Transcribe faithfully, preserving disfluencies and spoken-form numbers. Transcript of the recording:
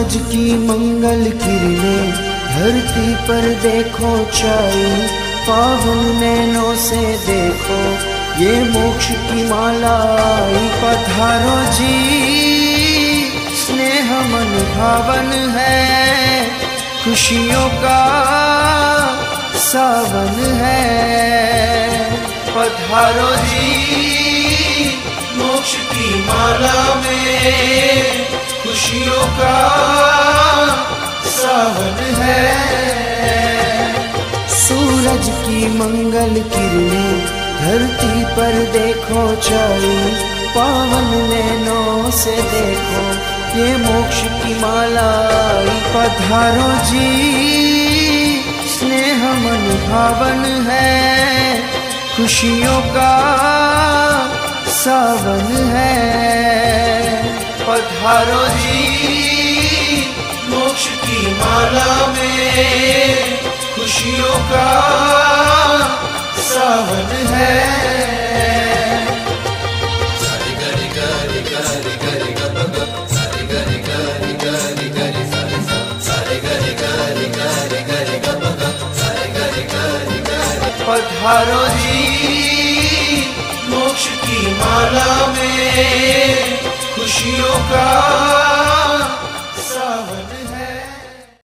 सूरज की मंगल किरणें धरती पर देखो छाई, पावन नैनों से देखो ये मोक्ष की माला आई। पधारो जी स्नेह मन भावन है, खुशियों का सावन है। पधारो जी मोक्ष की माला में, खुशियों का सावन है। सूरज की मंगल किरणें धरती पर देखो छाई, पावन नैनों से देखो ये मोक्ष की माला आई। पधारो जी स्नेह मन भावन है, खुशियों का सावन है। पधारो जी मोक्ष की माला में, खुशियों का सावन है। सारी गरी गरी गरी गरी गप सारी गरी गरी गरी गरी सारी सारी गरी गरी गरी गरी गप सारी गरी गरी गरी। पधारो जी मोक्ष की माला में, खुशियों का